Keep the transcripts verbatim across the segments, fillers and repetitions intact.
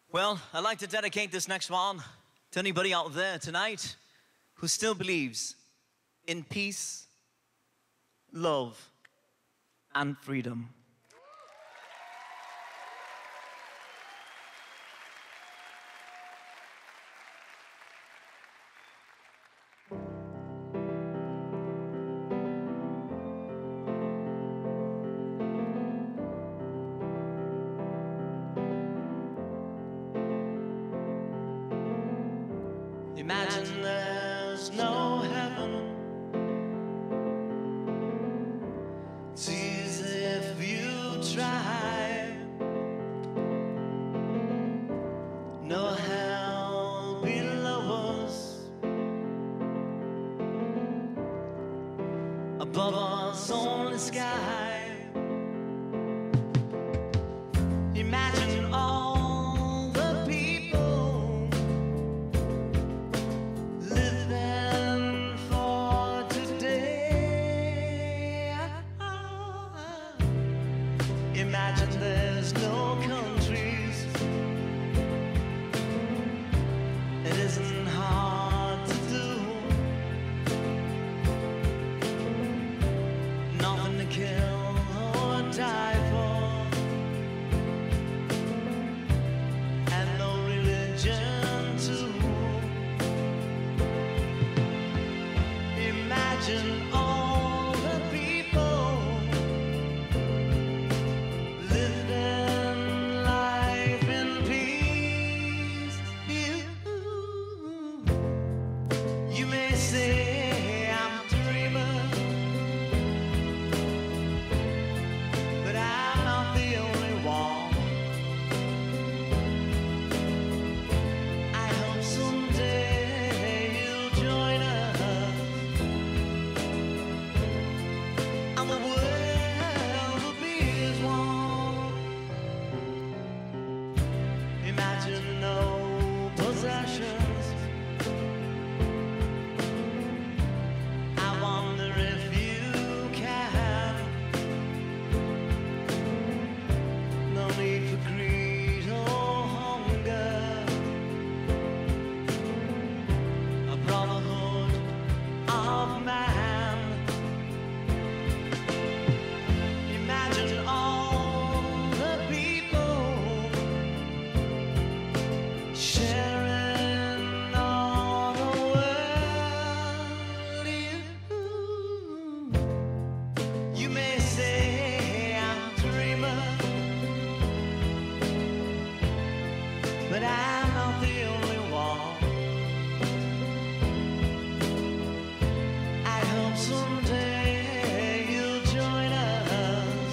Well, I'd like to dedicate this next one to anybody out there tonight who still believes in peace, love, and freedom. Imagine there's no heaven. It's easy if you try. No hell below us. Above us only sky. Imagine all imagine there's no countries. It isn't hard to do. Nothing to kill or die for, and no religion too. Imagine all the people say I'm dreaming, but I'm not the only one. I hope someday you'll join us, and the world will be as one. Imagine no possessions. Imagine all the people sharing all the world. You, you may say I'm dreaming, but I'm not the only one. I hope someday you'll join us,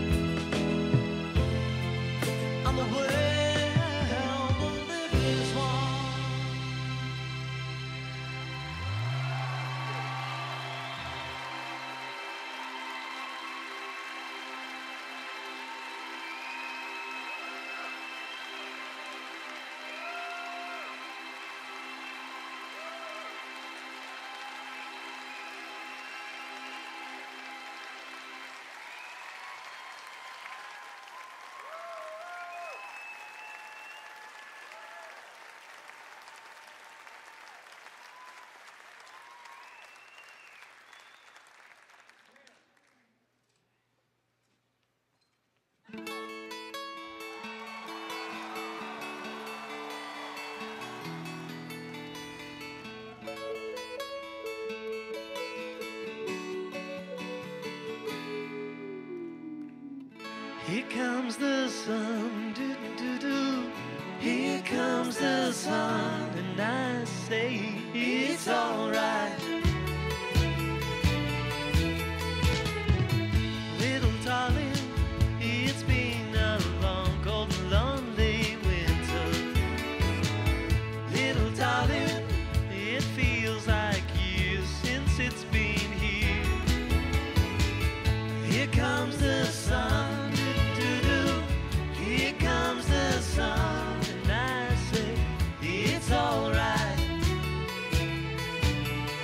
and the world will live as one. Here comes the sun, do do do. Here comes the sun, and I say it's alright. Little darling, it's been a long, cold, and lonely winter. Little darling, it feels like years since it's been here. Here comes the sun. Here comes the sun, and I say it's alright.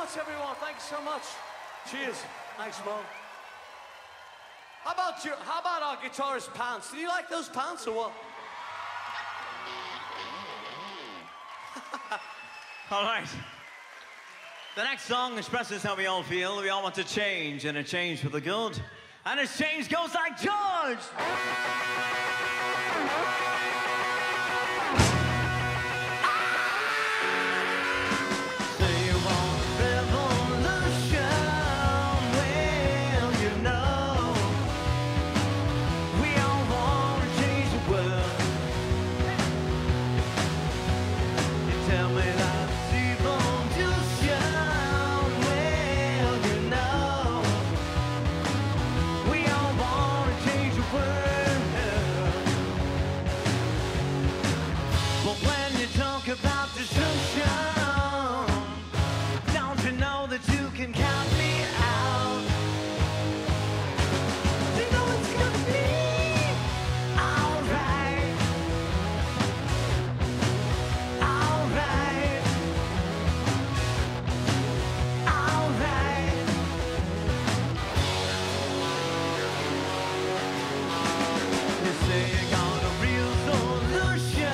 much, everyone. Thank you so much. Cheers. Thanks, Mo. How about your, how about our guitarist pants? Do you like those pants or what? All right. The next song expresses how we all feel. We all want to change, and a change for the good. And this change goes like George. About destruction, don't you know that you can count me out? You know it's gonna be alright, alright, alright. You say you got a real solution.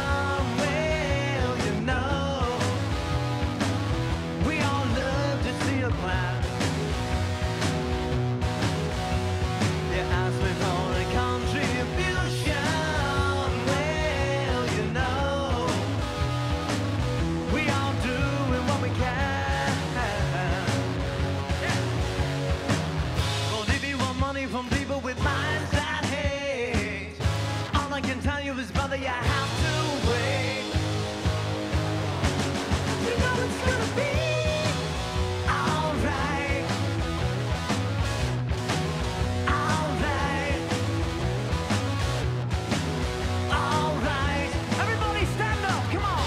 From people with minds that hate, all I can tell you is, brother, you have to wait. You know it's gonna be alright, alright, alright. Everybody stand up, come on.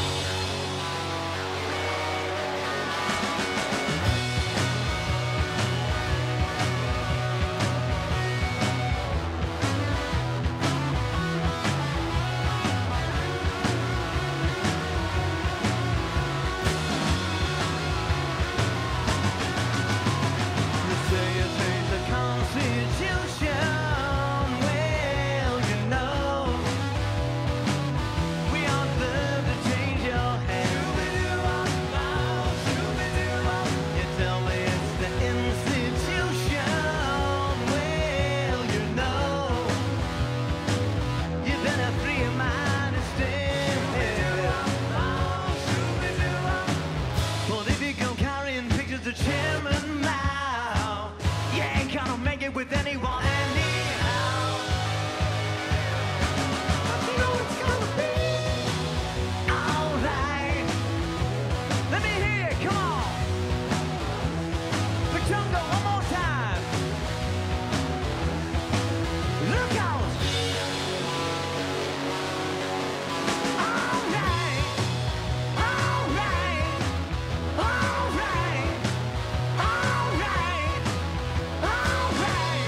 With anyone, anyhow. You know it's gonna be alright. Let me hear it, come on. Pachunga, one more time. Look out. Alright, alright, alright, alright, alright.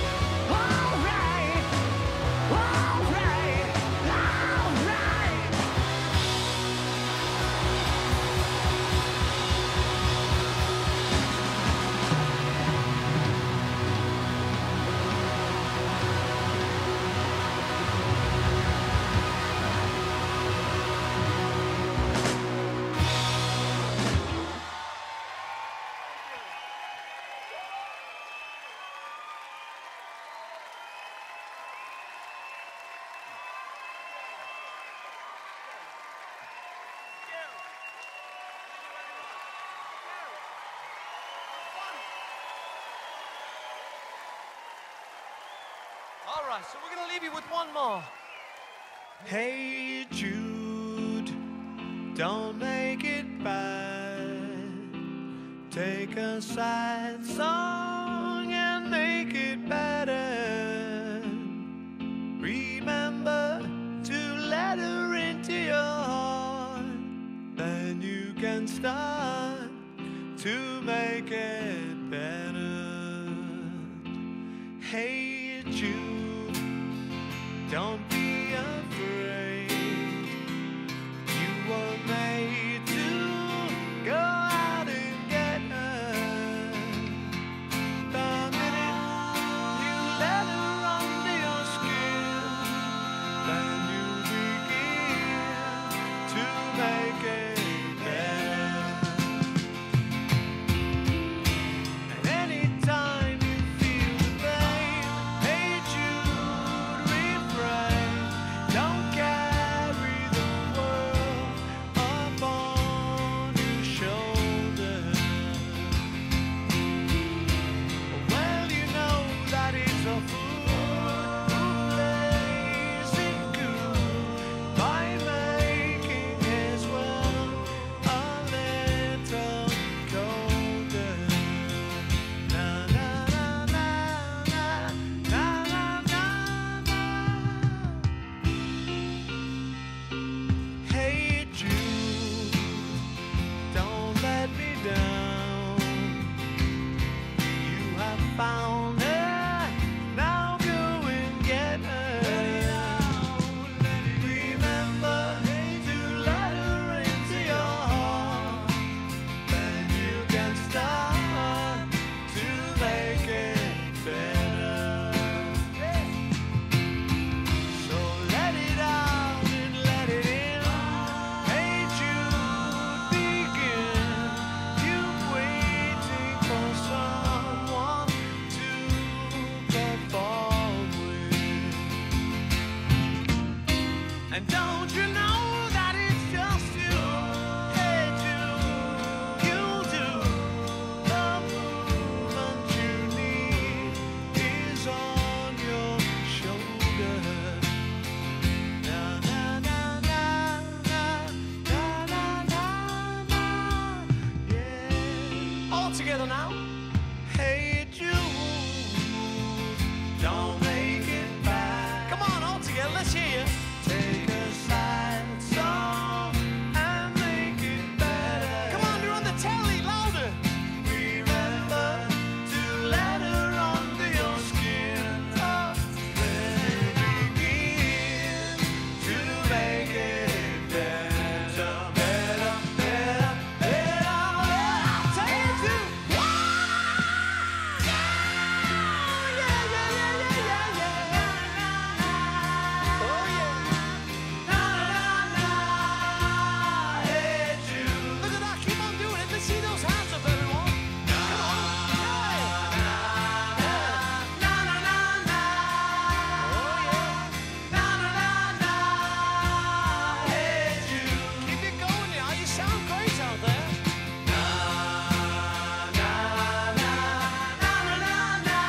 All right, so we're gonna leave you with one more. Hey Jude, don't make it bad. Take a sad song and make it better. Remember to let her into your heart. Then you can start to make it better. Hey Jude, don't be afraid. You were made to go out and get don't make it bad. Come on, all together, let's hear you. Take a sad song and make it better. Come on, you're on the telly, louder. Remember to let her under your skin. Oh, let it begin to make it better, better, better, better. I'll tell you to. Yeah, yeah, yeah, yeah, yeah, yeah. Oh yeah. Na na na. Hey Jude. Look at that, keep on doing it. Let's see those hands up, everyone. Come on. Yeah. Na na na na. Oh yeah. Na na na na. Hey Jude. Keep it going now. You sound great out there. Na na na. Na na na na.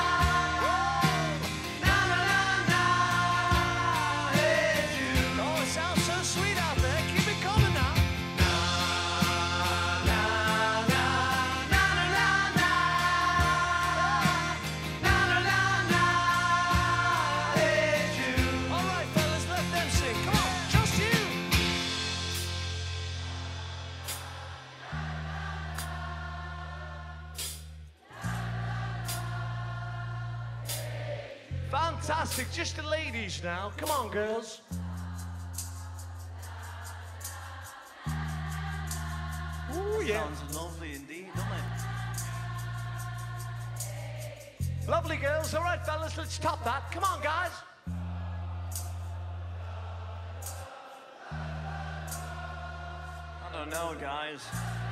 Na na na na. Hey Jude. Oh, it sounds so sweet out there. Keep it coming now. Na na na. Na na na na. Na na na na. Hey Jude. All right, fellas, let them sing. Come on, just you. Fantastic. Just the ladies now. Come on, girls. Ooh, yeah. Sounds lovely indeed, doesn't it? Lovely girls. All right, fellas, let's top that. Come on, guys. I don't know, guys.